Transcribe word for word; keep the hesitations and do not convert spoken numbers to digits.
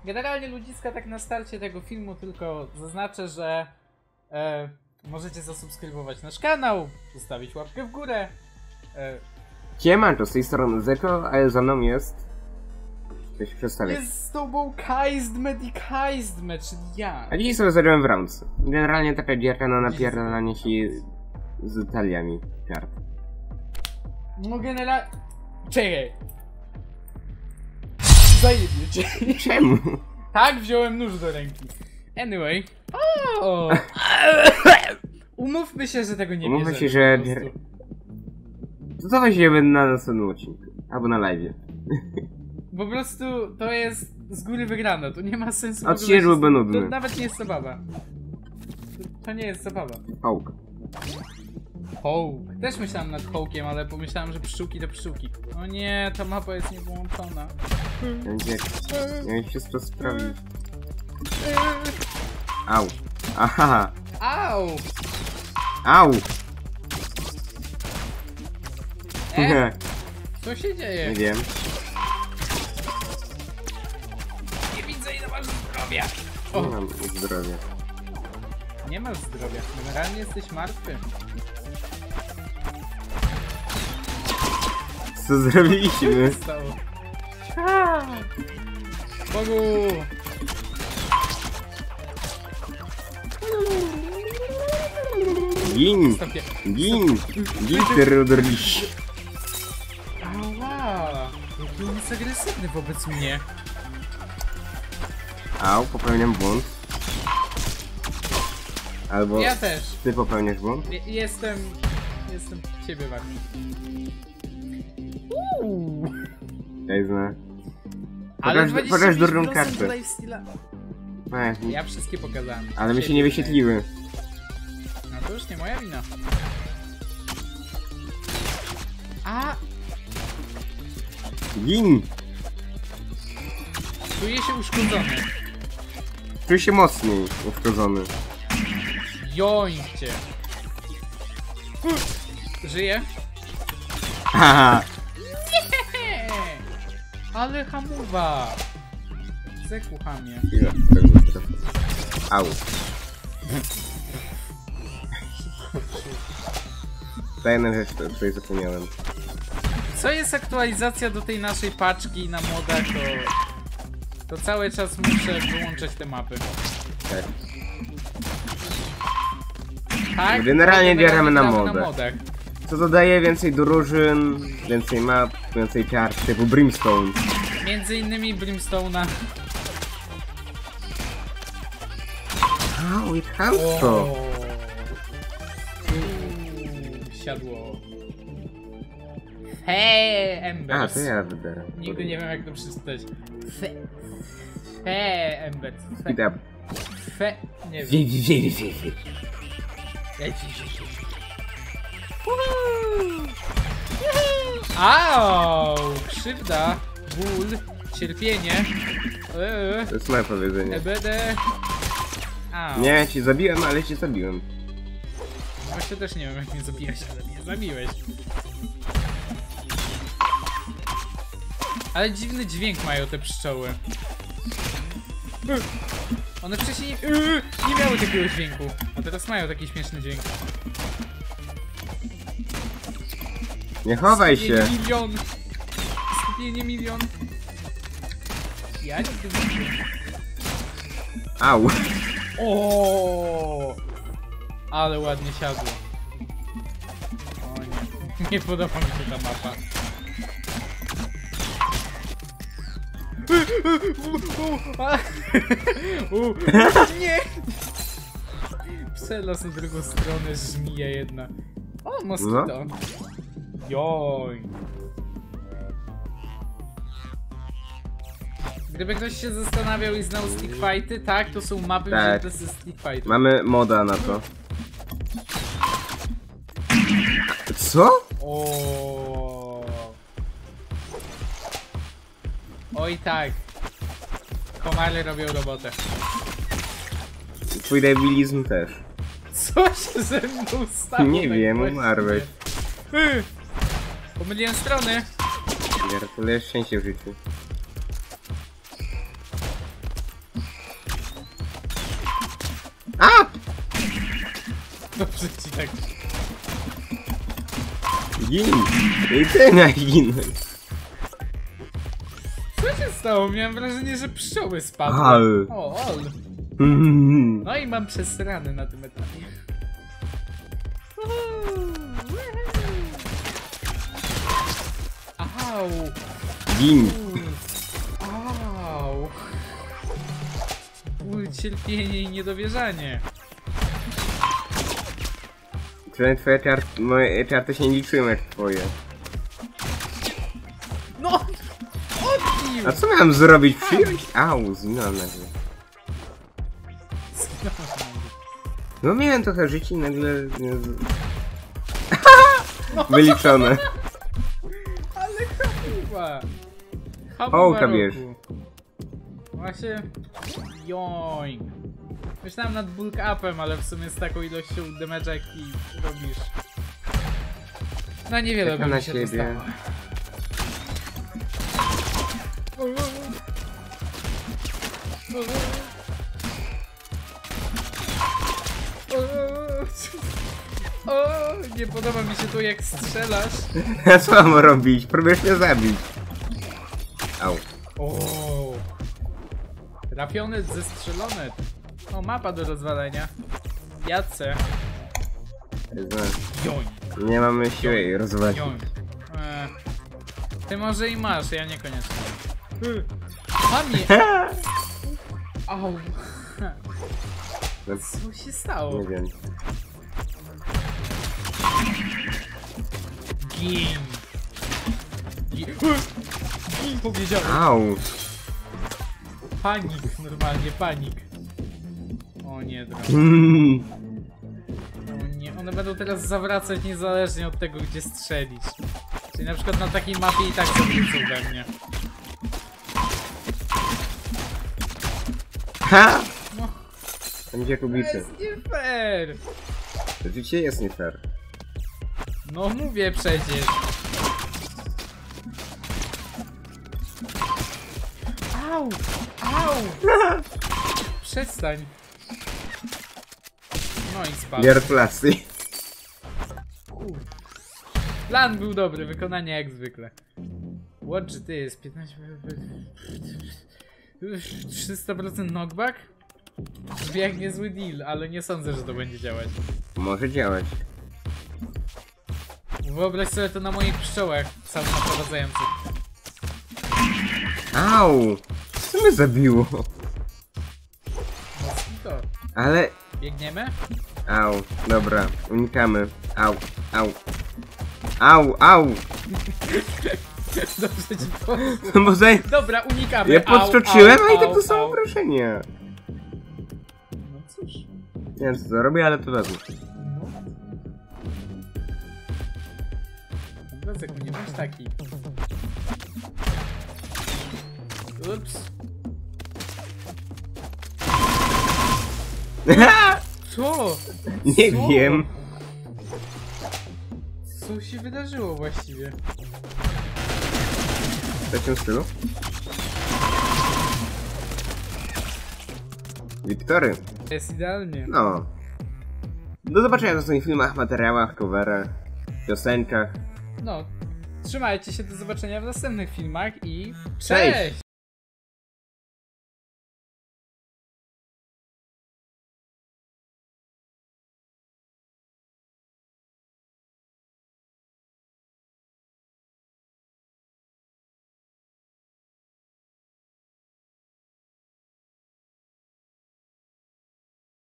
Generalnie ludziska, tak na starcie tego filmu tylko zaznaczę, że e, możecie zasubskrybować nasz kanał, zostawić łapkę w górę. E, Siemanko, z tej strony Zeko, a za mną jest... To się przedstawię. jest z tobą Kaizdmed i Kaizdmed, czyli ja. A dzisiaj sobie zagrałem w Rounds. Generalnie taka gierka na napierdalanie się z taliami kart. No generalnie... Czekaj. Zajebie cię. Czemu? Tak, wziąłem nóż do ręki. Anyway. O! Umówmy się, że tego nie Umówmy bierzemy. się, że... po prostu. To co weźmiemy na następnym odcinku. Albo na live. Po prostu to jest z góry wygrane, to nie ma sensu. Odcinek byłby nudny. To nawet nie jest zabawa. To, to nie jest zabawa. Hołk. Hołk. Też myślałem nad hołkiem, ale pomyślałem, że pszczółki to pszczółki. O nie, ta mapa jest niewłączona. Będzie... Miałem wszystko sprawić. Au. Aha. Au! Au. E? Co się Nie dzieje? wiem. Nie widzę, ile masz zdrowia. Nie O, mam zdrowia. nie masz zdrowia. Generalnie jesteś martwy. Co zrobiliśmy? Co stało? A! Bogu! Gin! Stopie. Gin! Gin, terrorliś! Ała! Jaki on jest agresywny wobec mnie. Au, popełniam błąd. Albo Ja też. ty popełniasz błąd? Je- Jestem... Jestem ciebie wart. Uuu. Ja znam. Ale Pokaż, pokaż durną kartę. Ech, Ja wszystkie pokazałem. ale mi się nie wyświetliły. No to już nie moja wina. A! Gin! Czuję się uszkodzony. Czuję się mocniej uszkodzony. Jońcie. Żyję? Haha! Eee, ale hamuwa. Zeku hamie. Chwila, tego trochę. Au. Ta jedna rzecz, o której zapomniałem. Co jest aktualizacja do tej naszej paczki na modach, to... To cały czas muszę wyłączać te mapy. Tak. Tak? Generalnie bierzemy na gramy modę. modach. Co dodaje więcej drużyn, więcej map, więcej kart, typu Brimstone. Między innymi Brimstone'a. Au, i chamstwo! Uuu, siadło. Hej, A, Embers. to ja wybiorę. Nigdy nie wiem, jak to przeczytać. Fe... Fe... Embers. Fe... Speed up. Fe... Nie wiem. Wi, wi, wi, wi, wi. Au! Krzywda, ból, cierpienie. Eee, To jest moje powiedzenie. E B D. Au. Nie, ci zabiłem, ale ci zabiłem. Właśnie też nie wiem, jak mnie zabiłeś, ale mnie zabiłeś. Ale dziwny dźwięk mają te pszczoły. One wcześniej nie, nie miały takiego dźwięku, a teraz mają taki śmieszny dźwięk. Nie chowaj się! Skupienie milion. Skupienie milion. Ja nie wiem. Au! O, ale ładnie siadło. O nie, nie podoba mi się ta mapa. U, nie! Przelas na drugą stronę, żmija jedna. O, moskito. Joj. Gdyby ktoś się zastanawiał i znał Stick Fighty, tak, to są mapy Tak. wzięte ze Stick Fighty. Mamy moda na to. Co? O. Oj tak. Komary robią robotę. Twój debilizm też. Co się ze mną stało? Nie tak wiem, właściwie? umarłeś. Yy, Pomyliłem strony. Gratuluję szczęście w życiu. A! Dobrze ci tak. Gin! I ty na ginąć. Co się stało? Miałem wrażenie, że pszczoły spadły. Al. O, ol. Mm. No i mam przesrany na tym etapie. Au! Gin! Au! Ból, cierpienie i niedowierzanie. Przynajmniej twoje czarty, moje czarty się nie liczyły jak twoje. No! Odbił! A co miałem zrobić? Przyjąć? Au, zginąłem nagle. No miałem trochę życia i nagle... Nie... z- Wyliczone. Ale hamuwa! Hołka Hamuwa bierz. roku. Właśnie... Joink. Myślałem nad bulk upem, ale w sumie z taką ilością damage'a jaki robisz. No niewiele Czekam by na mi się siebie. dostało. O, nie podoba mi się to jak strzelasz. A co mam robić? Próbujesz mnie zabić. Au. O, trafiony, zestrzelony. O, mapa do rozwalenia. Jacę. Joń, Nie mamy siły jej rozwalić. joń. E, ty może i masz, ja niekoniecznie. Panie! Au. Co się stało? Nie wiem. Gin. Gin. Gin powiedziałem. Au. Panik, normalnie panik. O nie, drogi. Mm. O nie, one będą teraz zawracać niezależnie od tego, gdzie strzelić. Czyli na przykład na takiej mapie i tak zawrócą we mnie. Ha! No, Będzie to kubicy. jest nie fair. Życie jest nie fair. No mówię przecież. Au! Au! Przestań. No i spadł. Gratulacje. Kur- Plan był dobry, wykonanie jak zwykle. Watch this, piętnaście... trzysta procent knockback? Brzmi jak niezły deal, ale nie sądzę, że to będzie działać. Może działać. Wyobraź sobie to na moich pszczołach samonaprowadzających. Au! Co mnie zabiło? To. Ale... Biegniemy? Au. Dobra. Unikamy. Au. Au. Au, au! Dobrze ci poszło. No bo zaj... Dobra, unikamy. Ja podskoczyłem, Au, a i tak au, dostało au. wrażenie. No cóż. Nie wiem co to robię, ale to robię. No. Obrazek nie masz taki. Ups. Co? Nie Co? wiem. Co się wydarzyło właściwie? W takim stylu. Wiktory. Jest idealnie. No. Do zobaczenia w następnych filmach, materiałach, coverach, piosenkach. No. Trzymajcie się, do zobaczenia w następnych filmach i Cześć. cześć!